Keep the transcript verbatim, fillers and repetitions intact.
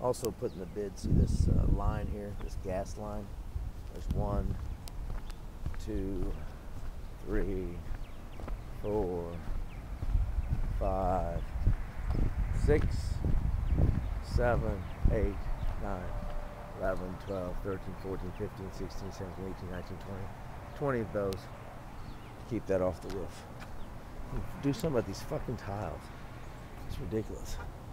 Also put in the bid, see this uh, line here, this gas line? There's one, two, three, four, five, six, seven, eight, nine, eleven, twelve, thirteen, fourteen, fifteen, sixteen, seventeen, eighteen, nineteen, twenty. twenty of those. Keep that off the roof. Do some of these fucking tiles. It's ridiculous.